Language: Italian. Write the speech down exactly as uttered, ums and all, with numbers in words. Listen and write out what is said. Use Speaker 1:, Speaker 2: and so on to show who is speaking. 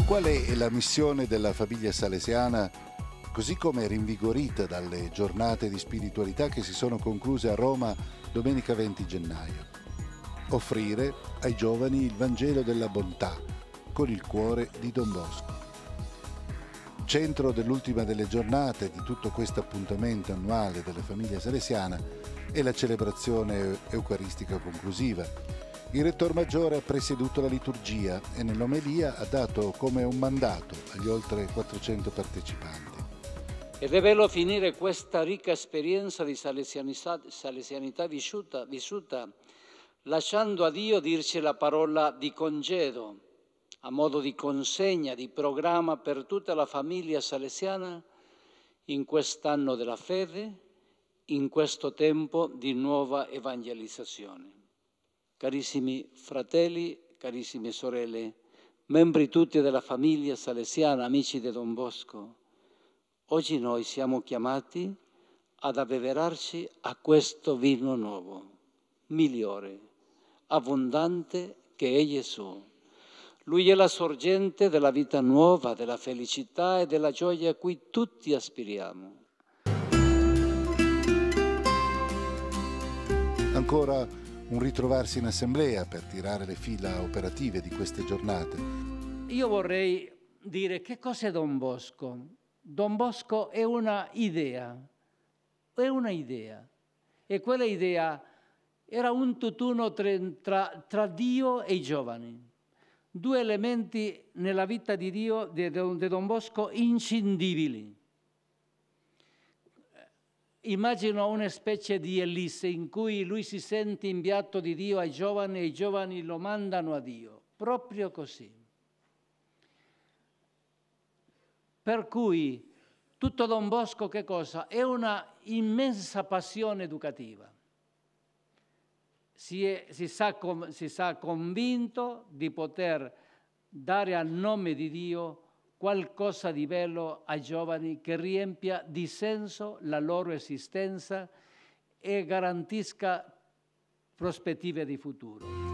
Speaker 1: Qual è la missione della famiglia salesiana, così come rinvigorita dalle giornate di spiritualità che si sono concluse a Roma domenica venti gennaio? Offrire ai giovani il Vangelo della bontà con il cuore di Don Bosco. Centro dell'ultima delle giornate di tutto questo appuntamento annuale della famiglia salesiana è la celebrazione eucaristica conclusiva. Il Rettor Maggiore ha presieduto la liturgia e nell'omelia ha dato come un mandato agli oltre quattrocento partecipanti.
Speaker 2: E rivelo finire questa ricca esperienza di salesianità, salesianità vissuta, vissuta, lasciando a Dio dirci la parola di congedo, a modo di consegna, di programma per tutta la famiglia salesiana in quest'anno della fede, in questo tempo di nuova evangelizzazione. Carissimi fratelli, carissime sorelle, membri tutti della famiglia salesiana, amici di Don Bosco, oggi noi siamo chiamati ad abbeverarci a questo vino nuovo, migliore, abbondante che è Gesù. Lui è la sorgente della vita nuova, della felicità e della gioia a cui tutti aspiriamo.
Speaker 1: Ancora un ritrovarsi in assemblea per tirare le fila operative di queste giornate.
Speaker 2: Io vorrei dire che cos'è Don Bosco. Don Bosco è una idea, è una idea. E quella idea era un tutt'uno tra, tra Dio e i giovani. Due elementi nella vita di Dio, di Don Bosco, inscindibili. Immagino una specie di Elisse in cui lui si sente inviato di Dio ai giovani e i giovani lo mandano a Dio, proprio così. Per cui tutto Don Bosco che cosa? È una immensa passione educativa. Si, è, si, sa, si sa convinto di poter dare al nome di Dio qualcosa di bello ai giovani che riempia di senso la loro esistenza e garantisca prospettive di futuro.